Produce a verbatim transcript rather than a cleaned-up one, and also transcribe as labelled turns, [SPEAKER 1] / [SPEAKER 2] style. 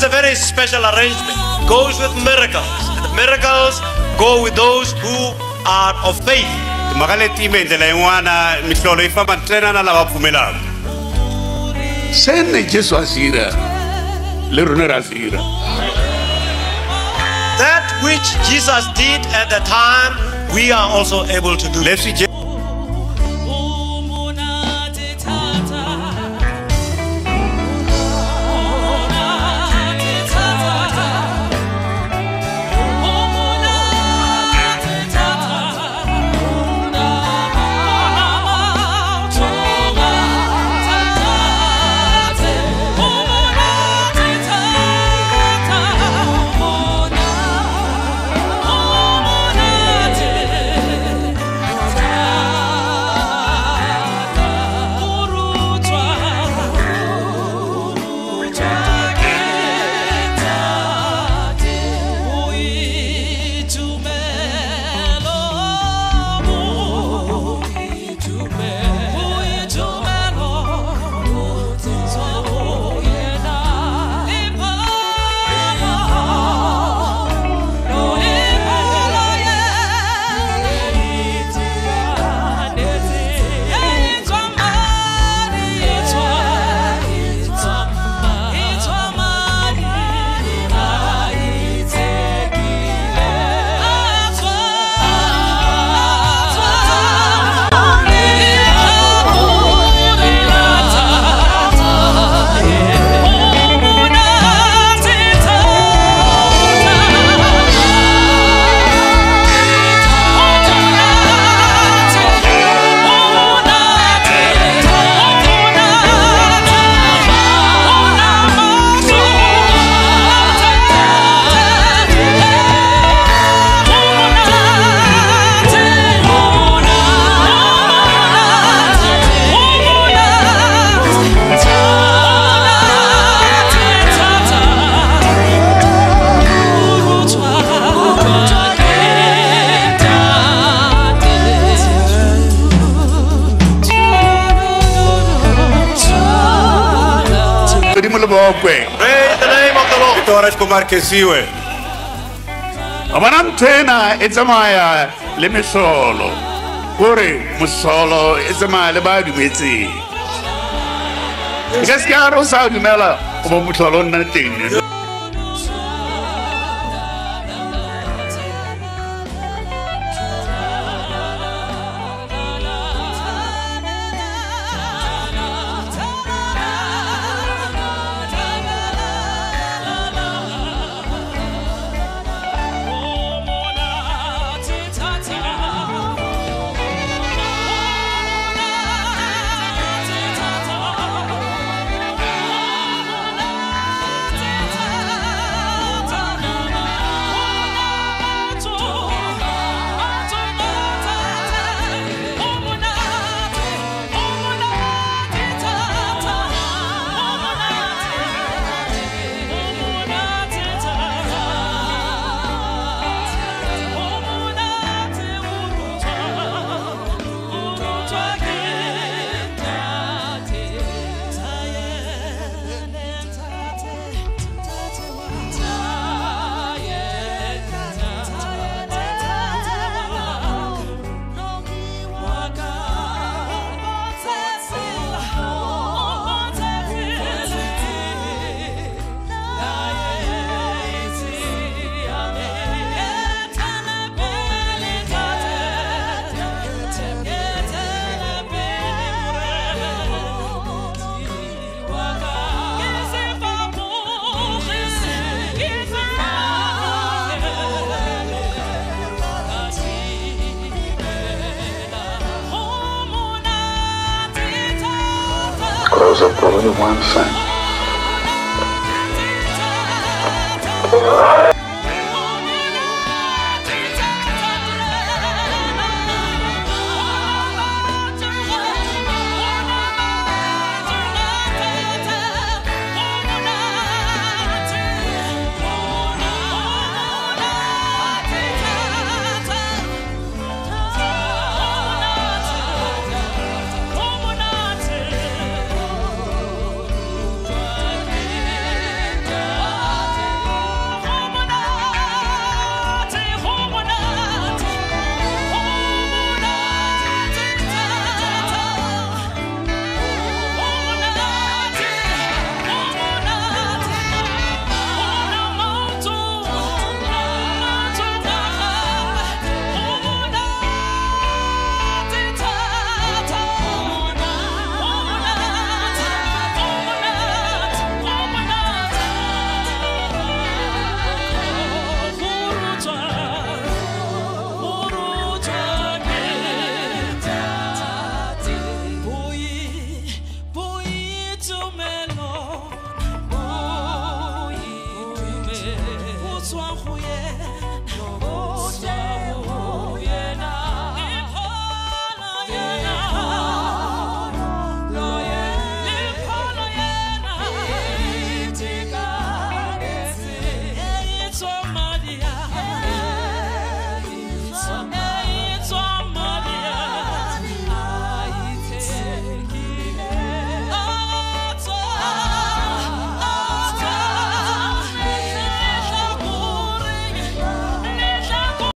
[SPEAKER 1] a very special arrangement. Goes with miracles. And the miracles go with those who are of faith.
[SPEAKER 2] Senne Gesù asira, le runera asira.
[SPEAKER 1] That which Jesus did at the time, we are also able to do. Let's see.
[SPEAKER 2] Praise
[SPEAKER 1] the name of the Lord.
[SPEAKER 2] Amanantena etsamaya le mesolo. Gore musolo etsamaya le ba dumetse. Ke ska ro sa dumela go musolo nna teng.
[SPEAKER 3] Close up only one thing.